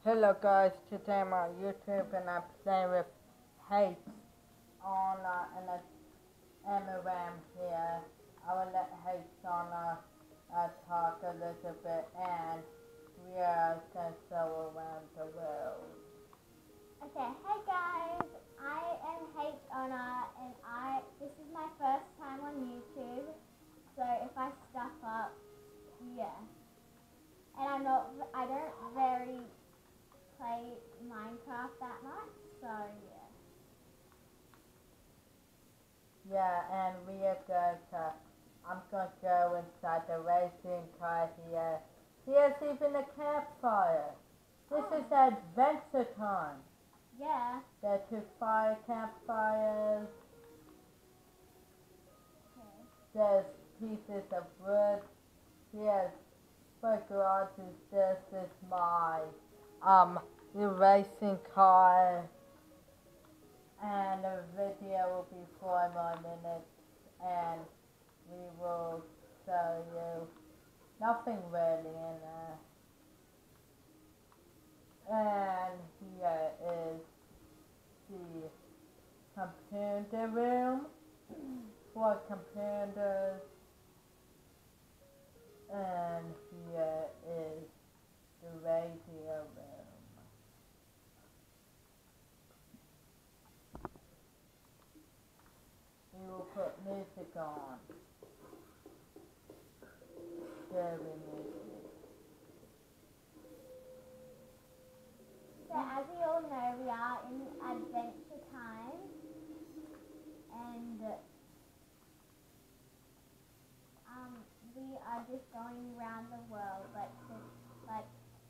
Hello guys, today I'm on YouTube and I'm playing with Hate on and I'm Ramm here. I will let Hate on talk a little bit and we are going to go around the world. Okay, hey guys, I am Honor and this is my first time on YouTube, so if I stuff up, yeah. And I don't very play Minecraft that much, so yeah. Yeah, and we are going to, I'm going to go inside the racing car here. Here's even a campfire. This is adventure time. Yeah. There are two fire campfires. Okay. There's pieces of wood. Here's what garage is this? Is my the racing car. And the video will be 4 more minutes and we will show you nothing really in there. And here is the computer room. 4 computers. And here is the radio room. We will put music on. Scary music. So as you all know, we are in adventure time, and we are just going around the world, like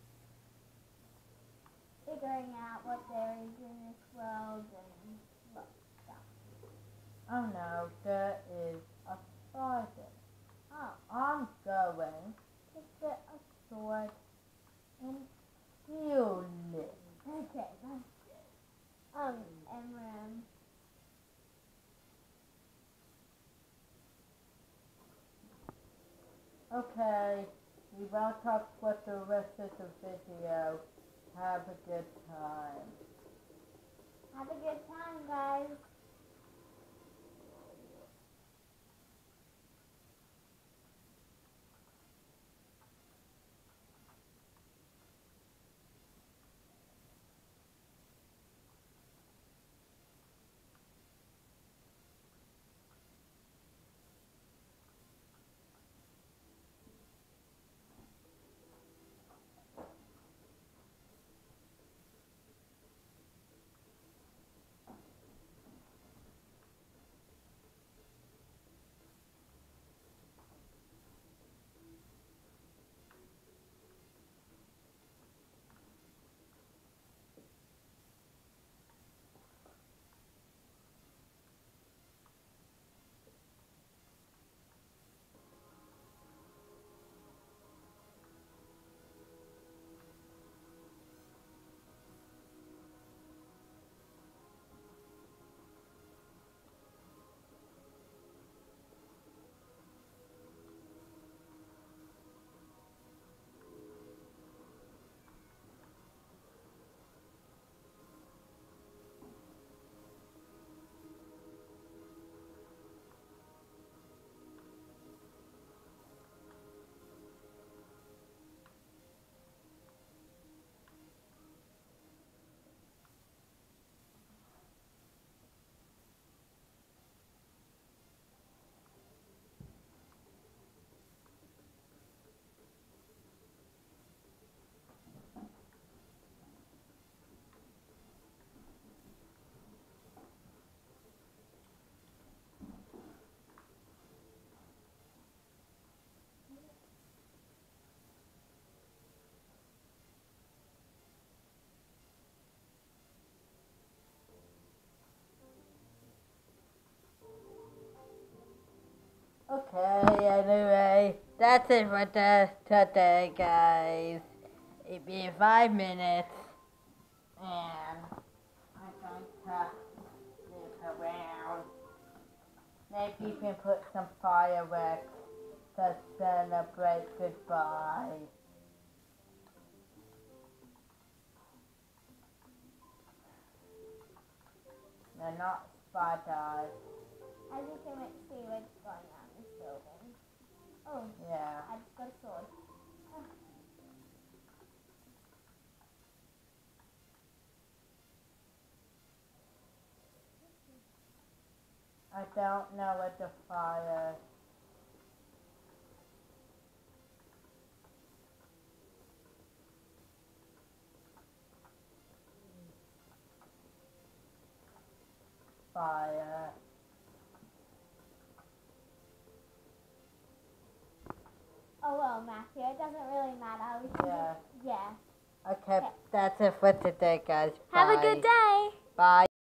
figuring out what there is in this world and what stuff. Oh no, there is a spider. Oh. I'm going to get a sword and steal it. Okay, Emran. Okay, we won't talk for the rest of the video. Have a good time. Have a good time, guys. Okay, anyway, that's it for today, guys. It'll be 5 minutes, and I'm going to look around. Maybe you can put some fireworks to celebrate goodbye. They're not spiders. As you can see, we're just going around this building. Oh, Yeah. I just got a sword. Oh. I don't know what the fire. Fire. Oh well, Matthew, it doesn't really matter. We can Yeah. Yeah. Okay, that's it for today, guys. Have a Bye. good day. Bye.